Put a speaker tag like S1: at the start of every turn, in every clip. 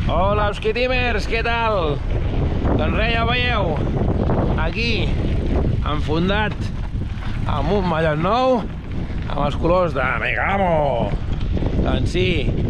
S1: Hola, Euskitimers, què tal? Doncs res, ja veieu, aquí, enfundat amb un mallot nou, amb els colors de Megamo. Doncs sí,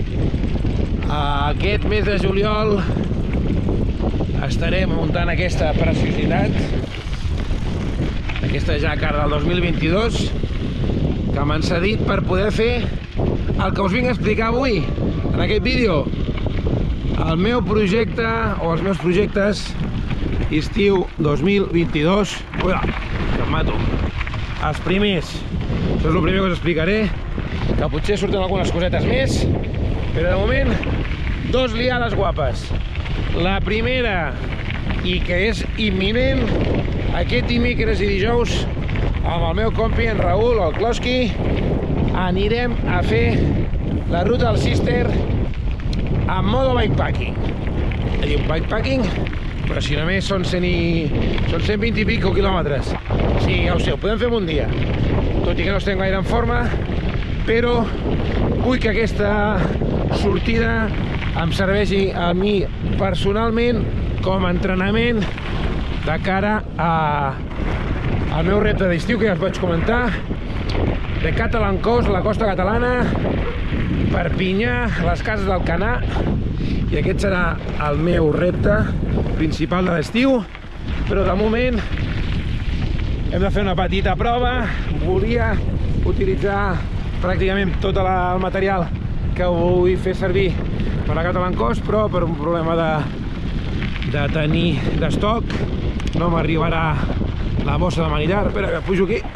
S1: aquest mes de juliol estarem muntant aquesta preciositat, aquesta Jacquard del 2022, que m'han cedit per poder fer el que us vinc a explicar avui, en aquest vídeo. El meu projecte, o els meus projectes, estiu 2022. Ui, que em mato. Els primers. Això és el primer que us explicaré, que potser surten algunes cosetes més, però de moment, dos liades guapes. La primera, i que és imminent, aquest dimecres i dijous, amb el meu compi, en Raül, el Kloski, anirem a fer la ruta del Sister en modo bikepacking. Diu bikepacking, però si només són 120 i pico quilòmetres. Sí, ja ho sé, ho podem fer en un dia, tot i que no estem gaire en forma, però vull que aquesta sortida em serveixi a mi personalment com a entrenament de cara al meu repte d'estiu, que ja us vaig comentar, de Catalan Coast, la costa catalana, Perpinyà, les cases d'Alcanar, i aquest serà el meu repte principal de l'estiu, però de moment hem de fer una petita prova. Volia utilitzar pràcticament tot el material que vull fer servir per a Catalan Coast, però per un problema de tenir d'estoc no m'arribarà la bossa de manillar. Espera que pujo aquí.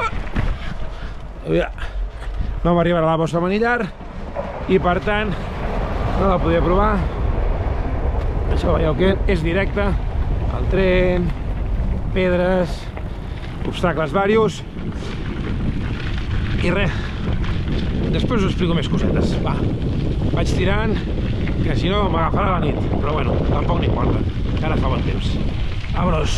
S1: No m'arribarà la bossa de manillar i per tant no la podia provar. Això veieu que és directe, el tren, pedres, obstacles varios i res, després us explico més cosetes. Va, vaig tirant, que si no m'agafarà la nit, però bueno, tampoc n'importa, que ara fa bon temps. Vámonos!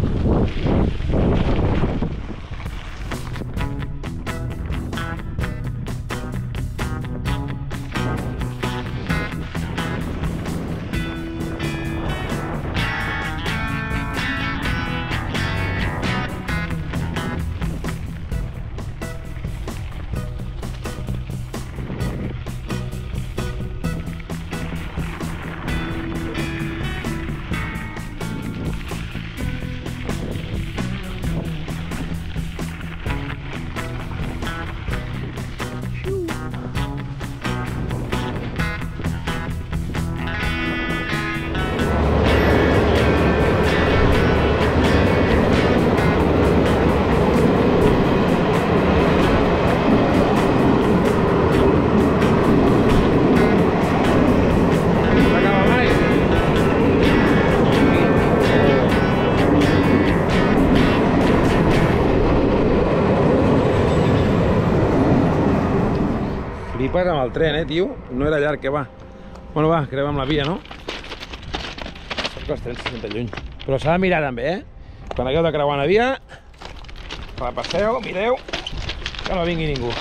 S1: Flipes amb el tren, tio? No era llarg, que va. Bueno, va, creuem la via, no? Sap que els trens se senten lluny. Però s'ha de mirar també, Quan hagueu de creuar la via, repasseu, mireu, que no vingui ningú.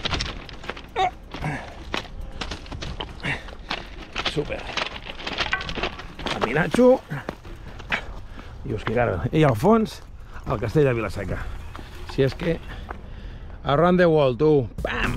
S1: Super. Caminatxo. I us quigaron. I al fons, el castell de Vila-seca. Si és que... Around the world, tu. Pam!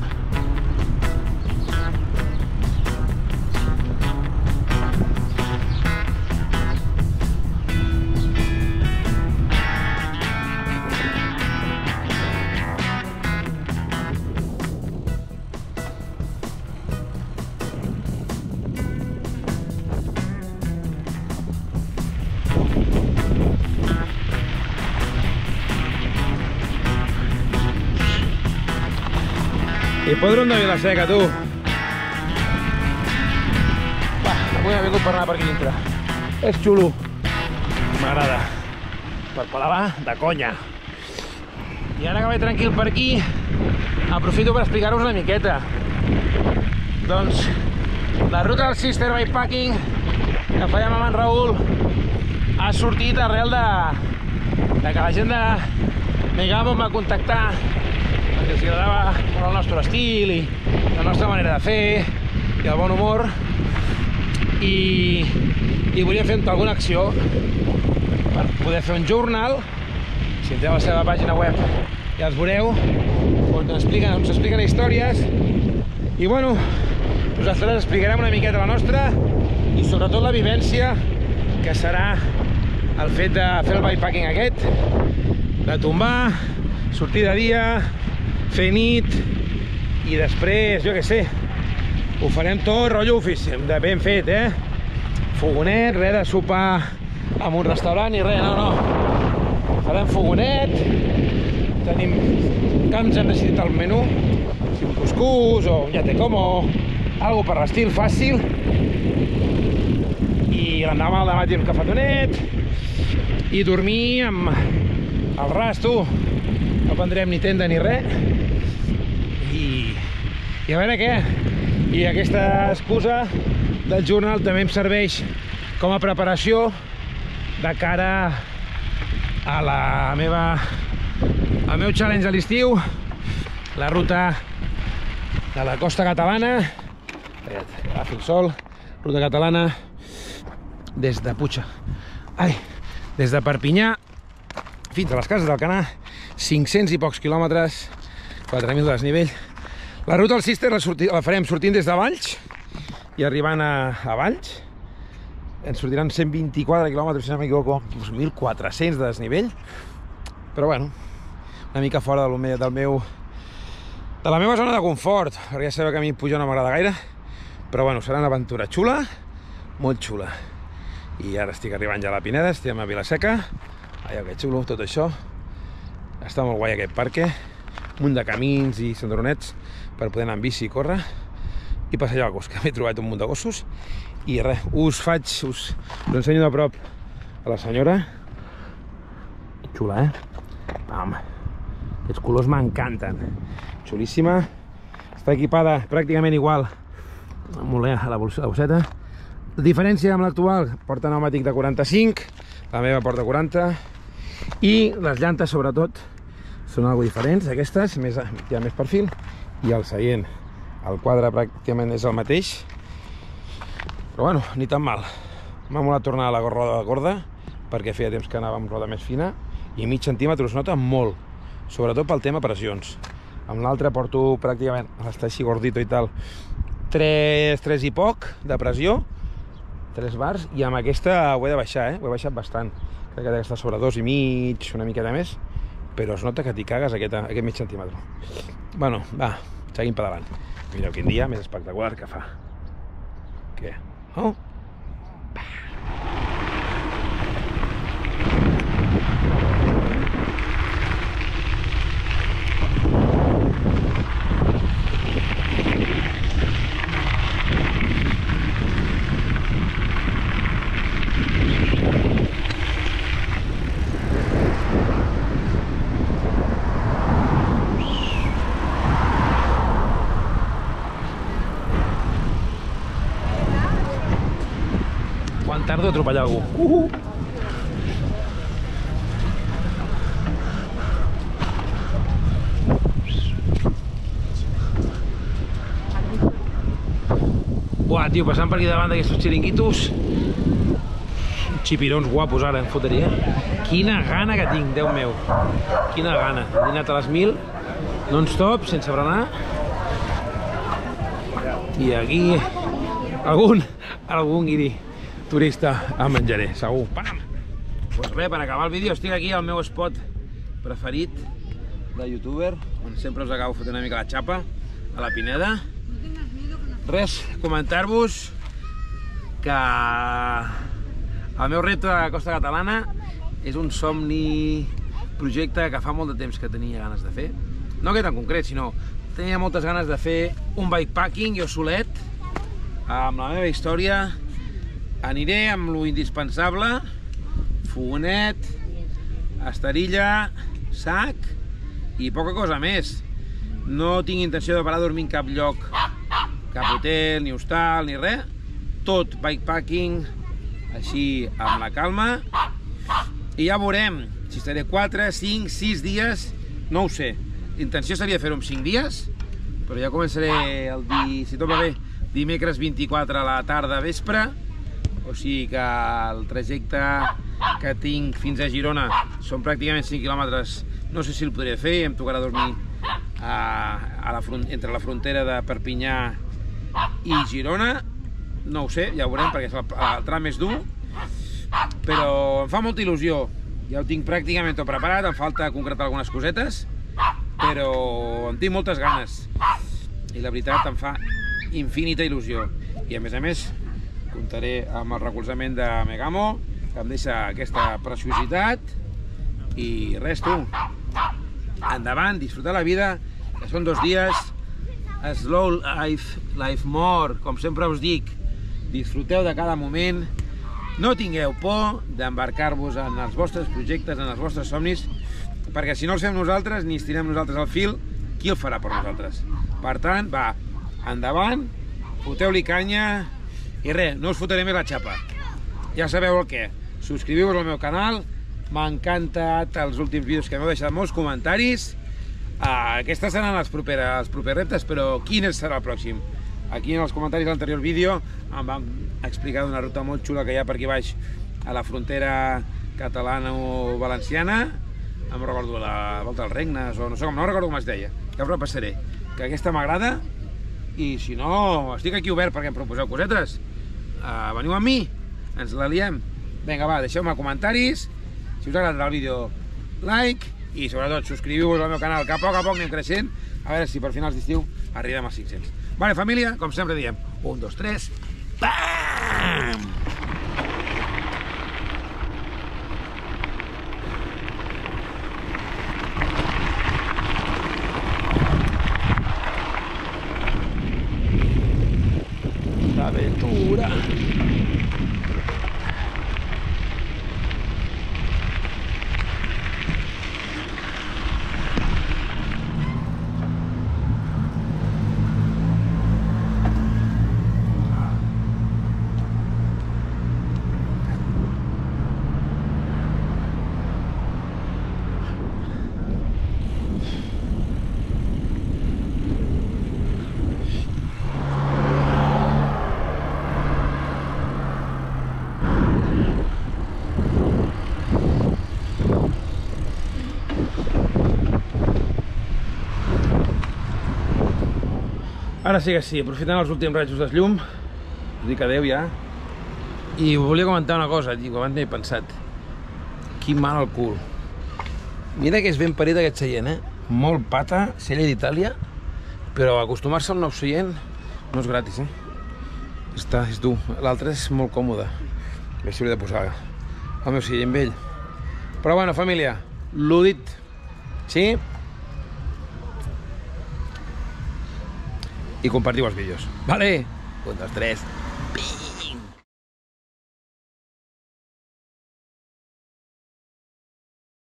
S1: Hipòdrom de Vila-seca, tu. Va, avui he vingut per anar per aquí dintre. És xulo. M'agrada. Per pelar de conya. I ara que vaig tranquil per aquí, aprofito per explicar-vos una miqueta. Doncs, la ruta del Sister Bikepacking que fèiem amb en Raül ha sortit arrel de que la gent de Megamo em va contactar perquè els agradava el nostre estil i la nostra manera de fer i el bon humor, i volia fer alguna acció per poder fer un journal. Si entreu a la seva pàgina web ja els veureu, on s'expliquen històries, i bueno, nosaltres explicarem una miqueta la nostra i sobretot la vivència que serà el fet de fer el bikepacking aquest, de tombar, sortir de dia, fer nit i després, jo què sé, ho farem tot rotllo oficina, de ben fet, fogonet, res de sopar en un restaurant i res, no. Farem fogonet, tenim camps, hem decidit el menú, si un cuscús o un llate como, algo per l'estil fàcil, i l'endemà al matí un cafetonet, i dormir amb el ras, tu. No prendrem ni tenda ni res, i a veure què. I aquesta excusa del journal també em serveix com a preparació de cara a al meu challenge a l'estiu, la ruta de la costa catalana, agafi el sol, ruta catalana des de des de Perpinyà fins a les Cases d'Alcanar, 500 i pocs quilòmetres, 4.000 de desnivell. La ruta del Cister la farem sortint des de Valls i arribant a Valls. Ens sortiran 124 quilòmetres, si no m'equivoco, 1.400 de desnivell. Però bueno, una mica fora de la meva zona de confort, perquè ja sabeu que a mi pujar no m'agrada gaire. Però bueno, serà una aventura xula, molt xula. I ara estic arribant ja a la Pineda, estem a Vila-seca. Allò que xulo, tot això. Està molt guai aquest parc, un munt de camins i sendronets per poder anar amb bici i córrer i passejar el gos, que m'he trobat un munt de gossos. I res, us ensenyo de prop a la senyora. Xula, Pam. Aquests colors m'encanten. Xulíssima. Està equipada pràcticament igual a la bosseta. La diferència amb l'actual, porta pneumàtic de 45, la meva porta 40, i les llantes sobretot són algo diferents, aquestes, hi ha més perfil, i el seient, el quadre pràcticament és el mateix, però bueno, ni tan mal. M'ha molat tornar a la roda gorda, perquè feia temps que anava amb roda més fina, i mig centímetre es nota molt, sobretot pel tema pressions. Amb l'altre porto pràcticament, està així gordito i tal, 3 i poc de pressió, 3 bars, i amb aquesta ho he de baixar, ho he baixat bastant. Crec que està sobre 2,5, una miqueta més, però es nota que t'hi cagues aquest mig centímetre. Bueno, va, seguim pedalant. Mireu quin dia més espectacular que fa. Què? Oh? Tardo a atropellar algú. Buah, tio, passant per aquí davant d'aquests xiringuitos, xipirons guapos ara, em fotria. Quina gana que tinc, Déu meu. Quina gana. He anat a les 1000, non-stop, sense frenar. I aquí algun guiri turista em menjaré, segur. Pam! Doncs res, per acabar el vídeo, estic aquí al meu spot preferit de youtuber, on sempre us acabo fotent una mica la xapa, a la Pineda. Res, comentar-vos que el meu repte de la costa catalana és un somni projecte que fa molt de temps que tenia ganes de fer. No aquest en concret, sinó tenia moltes ganes de fer un bikepacking jo solet, amb la meva història. Aniré amb lo indispensable, fogonet, esterilla, sac i poca cosa més. No tinc intenció de parar a dormir en cap lloc, cap hotel, ni hostal, ni res. Tot bikepacking, així amb la calma. I ja veurem si estaré 4, 5, 6 dies, no ho sé. L'intenció seria fer-ho en 5 dies, però ja començaré si tot va bé, dimecres 24 a la tarda, vespre, o sigui que el trajecte que tinc fins a Girona són pràcticament 5 quilòmetres. No sé si el podré fer, em tocarà dormir entre la frontera de Perpinyà i Girona. No ho sé, ja ho veurem, perquè el tram és dur, però em fa molta il·lusió. Ja ho tinc pràcticament tot preparat, em falta concretar algunes cosetes, però en tinc moltes ganes. I la veritat em fa infinita il·lusió. I a més, comptaré amb el recolzament de Megamo, que em deixa aquesta preciositat. I res, tu, endavant, disfrutar la vida, que són 2 dies, slow life more, com sempre us dic, disfruteu de cada moment, no tingueu por d'embarcar-vos en els vostres projectes, en els vostres somnis, perquè si no els fem nosaltres, ni estirem nosaltres el fil, qui el farà per nosaltres? Per tant, va, endavant, foteu-li canya, i res, no us fotré més la xapa. Ja sabeu el què. Subscriviu-vos al meu canal. M'ha encantat els últims vídeos que m'heu deixat molts comentaris. Aquestes seran els propers reptes, però quin serà el pròxim? Aquí en els comentaris de l'anterior vídeo em van explicar d'una ruta molt xula que hi ha per aquí baix a la frontera catalana-valenciana. No em recordo la Volta dels Regnes, o no sé com, no recordo com es deia. Ja us la passaré. Que aquesta m'agrada, i si no, estic aquí obert perquè em proposeu cosetes. Veniu amb mi, ens la liem. Vinga, va, deixeu-me comentaris. Si us ha agradat el vídeo, like, i sobretot subscriviu-vos al meu canal, que a poc anem creixent, a veure si per finals d'estiu arribem als 500. Vale, família, com sempre diem, 1, 2, 3, PAM! Aventura. Ara sí que sí, aprofitant els últims rajos de llum, us dic adeu ja. I volia comentar una cosa, abans m'he pensat. Quin mal al cul. Mira que és ben parit aquest seient, Molt pata, sella d'Itàlia, però acostumar-se al nou seient no és gratis, és dur. L'altre és molt còmode. A veure si hauria de posar el meu seient vell. Però bueno, família, l'ho dit. Sí? I compartiu els vídeos. Vale? 1, 2, 3. Ping!